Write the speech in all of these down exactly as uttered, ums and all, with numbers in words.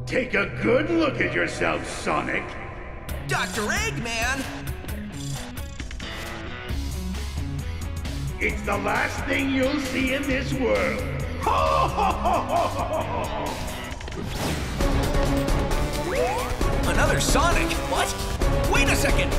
Take a good look at yourself, Sonic. Doctor Eggman! It's the last thing you'll see in this world. Another Sonic? What? Wait a second!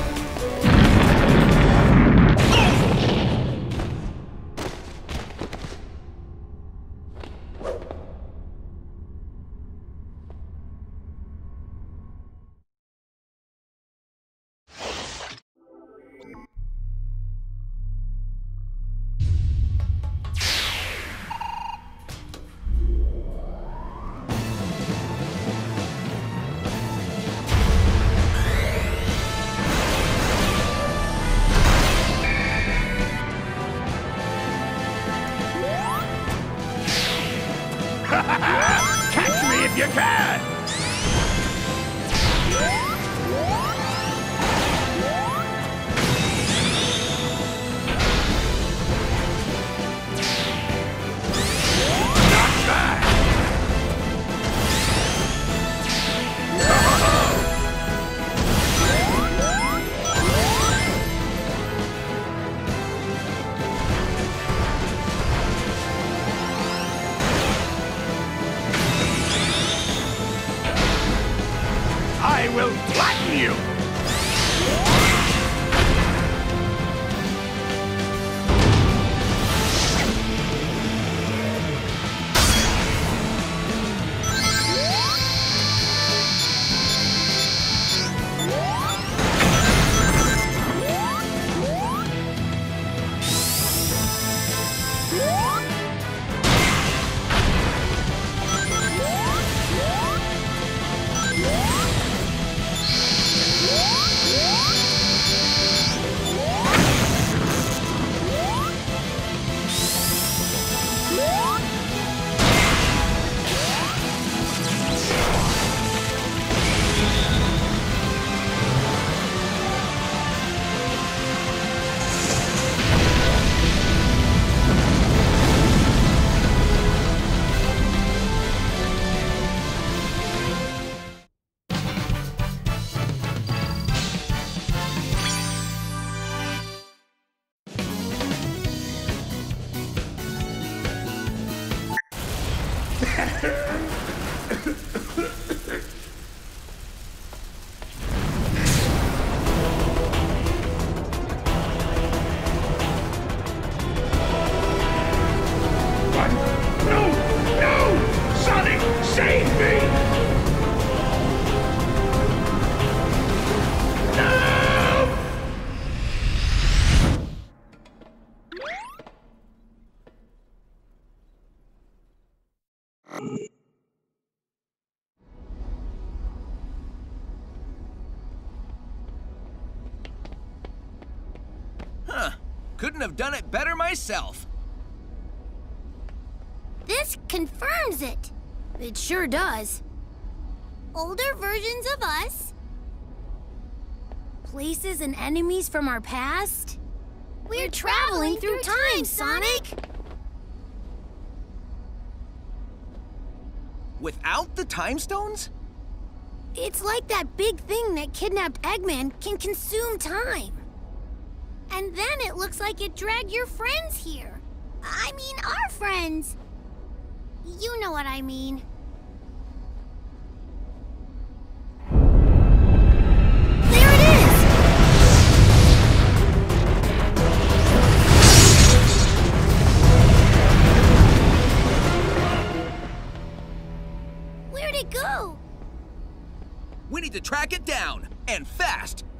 Catch me if you can! Not bad! I will flatten you! What? No! No! Sonic, save me! No! Huh. Couldn't have done it better myself. This confirms it. It sure does. Older versions of us. Places and enemies from our past. We're, We're traveling, traveling through, through time, time, Sonic! Without the Time Stones? It's like that big thing that kidnapped Eggman can consume time. And then it looks like it dragged your friends here. I mean, our friends. You know what I mean. There it is! Where'd it go? We need to track it down, and fast.